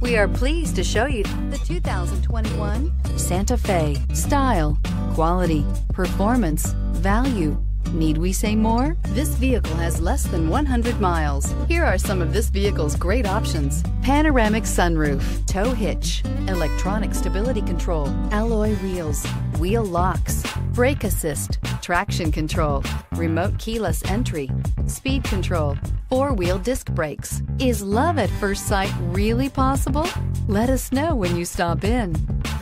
We are pleased to show you the 2021 Santa Fe. Style, quality, performance, value. Need we say more? This vehicle has less than 100 miles. Here are some of this vehicle's great options: panoramic sunroof, tow hitch, electronic stability control, alloy wheels, wheel locks, brake assist, traction control, remote keyless entry, speed control, four-wheel disc brakes. Is love at first sight really possible? Let us know when you stop in.